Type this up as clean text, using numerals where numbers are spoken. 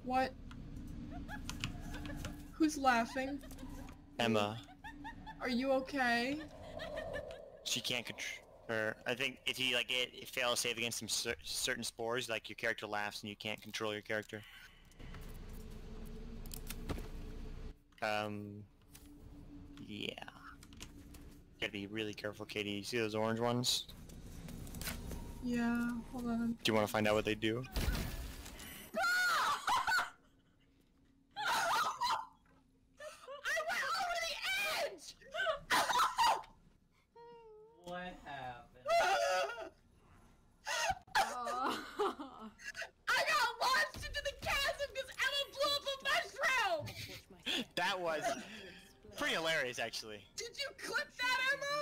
What? Who's laughing? Emma. Are you okay? She can't control. I think if you like it fails save against some certain spores, like your character laughs and you can't control your character. Yeah. Gotta be really careful, Katie. You see those orange ones? Yeah, hold on. Do you want to find out what they do? What happened? I got launched into the chasm because Emma blew up a mushroom! That was pretty hilarious, actually. Did you clip that, Emma?